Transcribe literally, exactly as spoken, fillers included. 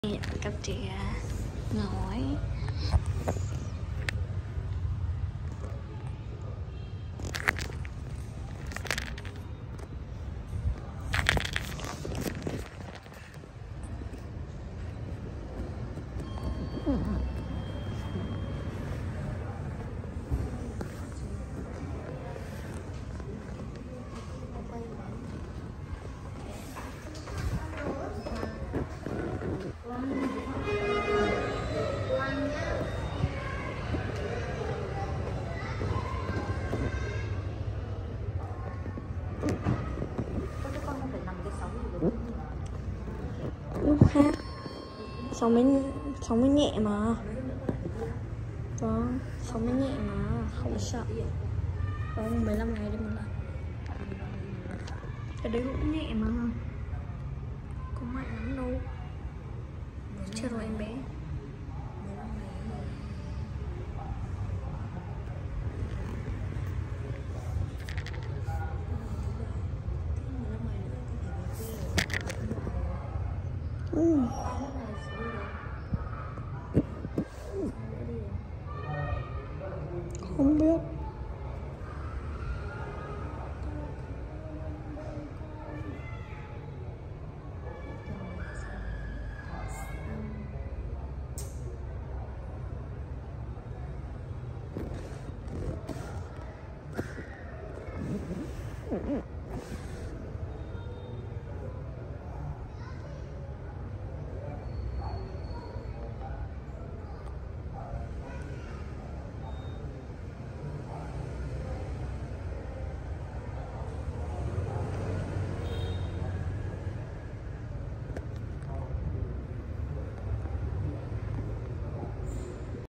Cặp trẻ ngồi ha, sống mới sống mới nhẹ mà, vâng, sống mới nhẹ mà, không sợ. Vâng, mười lăm ngày đi một lần. Cái đấy cũng nhẹ mà, có mạnh lắm đâu. Chưa rồi em bé. Ừ.